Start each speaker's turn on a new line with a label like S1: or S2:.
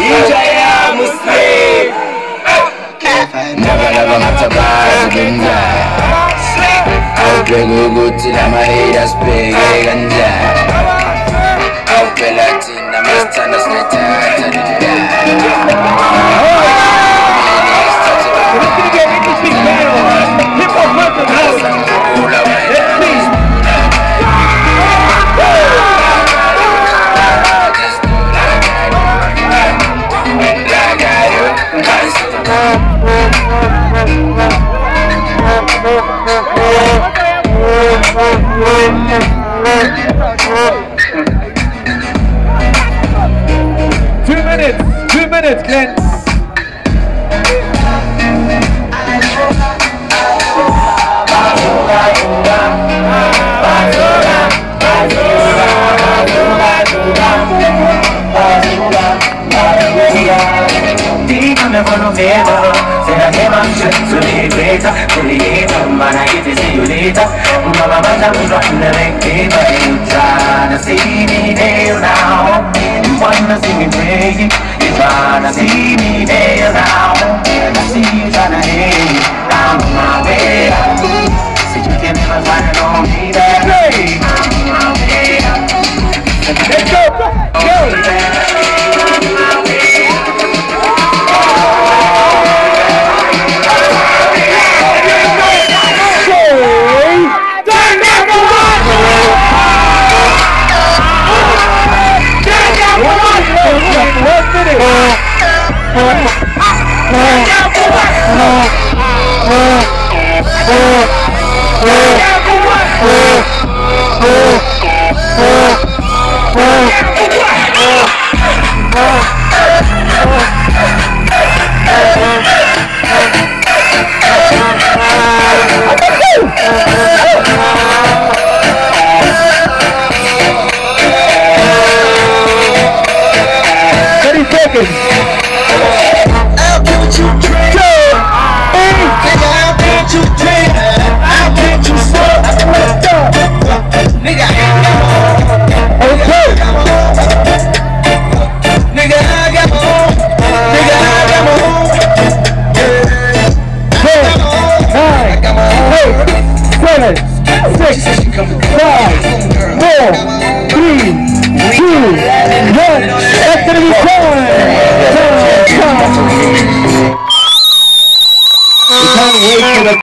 S1: Ijaya Muslim. Never mattabas ganja. Aupe guguti na mahiras pege ganja. Aupe Latina mastana sneta.
S2: Two minutes, Glenn.
S3: Será que mancha, solideta, solideta, mana que te see you later. Mama banda muda na rekeba na see me there now. You wanna see me pray, you wanna see me there now. I see you tryna hate, I'm on my way. See you can never find on me that way. I'm on my way.
S2: Let's go, go.